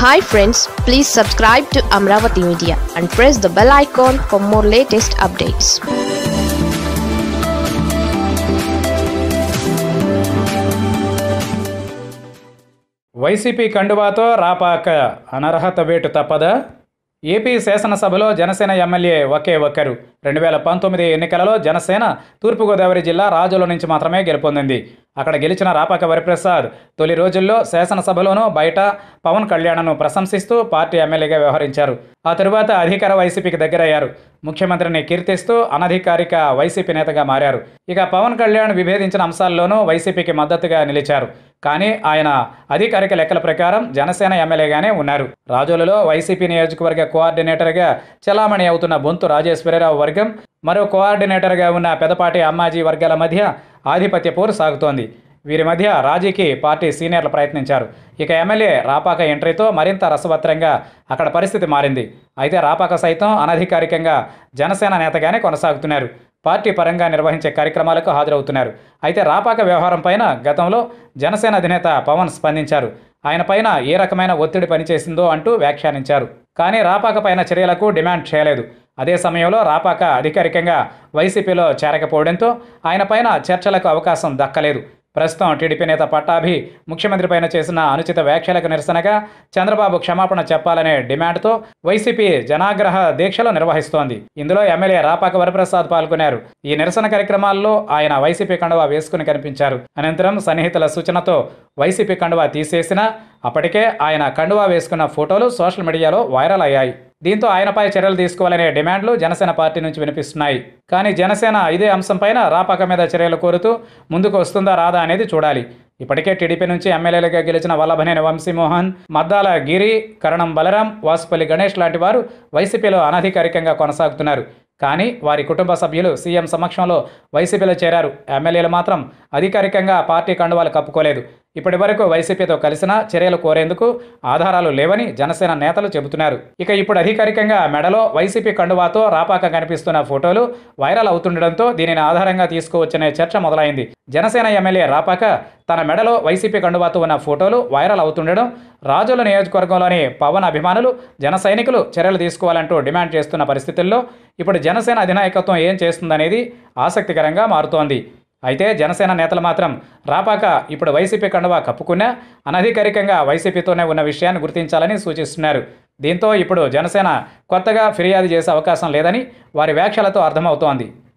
Hi friends, please subscribe to Amaravathi Media and press the bell icon for more latest updates. YCP కండువాతో రాపాక అనర్హత వేటు తప్పదా? AP శాసనసభలో Janasena MLA ఒకే ఒక్కరు. 2019 ఎన్నికలలో జనసేన తూర్పుగోదావరి జిల్లా రాజోల నుంచి మాత్రమే గెలుపొందింది. అక్కడ గెలిచిన రాపాక వరప్రసాద్ తొలి రోజుల్లో శాసనసభలోనూ బయట పవన్ కళ్యాణ్ను ప్రశంసిస్తూ పార్టీ ఎమ్మెల్యేగా వ్యవహరించారు. ఆ తరువాత అధికార వైసీపీకి దగ్గరయ్యారు. ముఖ్యమంత్రిని కీర్తిస్తూ అనధికారిక వైసీపీ నేతగా మారారు. ఇక పవన్ కళ్యాణ్ విభేదించిన అంశాల్లోనూ వైసీపీకి మద్దతుగా నిలిచారు. కానీ ఆయన అధికారిక లెక్కల ప్రకారం జనసేన ఎమ్మెల్యేగానే ఉన్నారు. రాజోలులో వైసీపీ నియోజకవర్గ కోఆర్డినేటర్గా చలామణి అవుతున్న బొంతు రాజేశ్వరరావు వర్గం, మరో కోఆర్డినేటర్గా ఉన్న పెదపాటి అమ్మాజీ వర్గాల మధ్య ఆధిపత్య పోరు సాగుతోంది. వీరి మధ్య రాజీకి పార్టీ సీనియర్లు ప్రయత్నించారు. ఇక ఎమ్మెల్యే రాపాక ఎంట్రీతో మరింత రసవత్రంగా అక్కడ పరిస్థితి మారింది. అయితే రాపాక సైతం అనధికారికంగా జనసేన నేతగానే కొనసాగుతున్నారు. పార్టీ పరంగా నిర్వహించే కార్యక్రమాలకు హాజరవుతున్నారు. అయితే రాపాక వ్యవహారం పైన గతంలో జనసేన అధినేత పవన్ స్పందించారు. ఆయన పైన ఏ రకమైన ఒత్తిడి పనిచేసిందో అంటూ వ్యాఖ్యానించారు. కానీ రాపాక పైన చర్యలకు డిమాండ్ చేయలేదు. అదే సమయంలో రాపాక అధికారికంగా వైసీపీలో చేరకపోవడంతో ఆయన పైన చర్చలకు అవకాశం దక్కలేదు. ప్రస్తుతం టీడీపీ నేత పట్టాభి ముఖ్యమంత్రి పైన చేసిన అనుచిత వ్యాఖ్యలకు నిరసనగా చంద్రబాబు క్షమాపణ చెప్పాలనే డిమాండ్తో వైసీపీ జనాగ్రహ దీక్షలు నిర్వహిస్తోంది. ఇందులో ఎమ్మెల్యే రాపాక వరప్రసాద్ పాల్గొన్నారు. ఈ నిరసన కార్యక్రమాల్లో ఆయన వైసీపీ కండువా వేసుకుని కనిపించారు. అనంతరం సన్నిహితుల సూచనతో వైసీపీ కండువా తీసేసినా అప్పటికే ఆయన కండువా వేసుకున్న ఫోటోలు సోషల్ మీడియాలో వైరల్ అయ్యాయి. దీంతో ఆయనపై చర్యలు తీసుకోవాలనే డిమాండ్లు జనసేన పార్టీ నుంచి వినిపిస్తున్నాయి. కానీ జనసేన ఇదే అంశంపైన రాపాక మీద చర్యలు కోరుతూ ముందుకు వస్తుందా రాదా అనేది చూడాలి. ఇప్పటికే టీడీపీ నుంచి ఎమ్మెల్యేలుగా గెలిచిన వల్లభనేని వంశీమోహన్, మద్దాల గిరి, కరణం బలరాం, వాసుపల్లి గణేష్ లాంటి వారు వైసీపీలో అనధికారికంగా కొనసాగుతున్నారు. కానీ వారి కుటుంబ సభ్యులు సీఎం సమక్షంలో వైసీపీలో చేరారు. ఎమ్మెల్యేలు మాత్రం అధికారికంగా పార్టీ కండువాలు కప్పుకోలేదు. ఇప్పటి వరకు వైసీపీతో కలిసినా చర్యలు కోరేందుకు ఆధారాలు లేవని జనసేన నేతలు చెబుతున్నారు. ఇక ఇప్పుడు అధికారికంగా మెడలో వైసీపీ కండువాతో రాపాక కనిపిస్తున్న ఫోటోలు వైరల్ అవుతుండడంతో దీనిని ఆధారంగా తీసుకోవచ్చనే చర్చ మొదలైంది. జనసేన ఎమ్మెల్యే రాపాక తన మెడలో వైసీపీ కండువాతో ఉన్న ఫోటోలు వైరల్ అవుతుండడం రాజోల నియోజకవర్గంలోని పవన్ అభిమానులు, జన సైనికులు చర్యలు తీసుకోవాలంటూ డిమాండ్ చేస్తున్న పరిస్థితుల్లో ఇప్పుడు జనసేన అధినాయకత్వం ఏం చేస్తుందనేది ఆసక్తికరంగా మారుతోంది. అయితే జనసేన నేతలు మాత్రం రాపాక ఇప్పుడు వైసీపీ కండువా కప్పుకున్నా అనధికారికంగా వైసీపీతోనే ఉన్న విషయాన్ని గుర్తించాలని సూచిస్తున్నారు. దీంతో ఇప్పుడు జనసేన కొత్తగా ఫిర్యాదు చేసే అవకాశం లేదని వారి వ్యాఖ్యలతో అర్థమవుతోంది.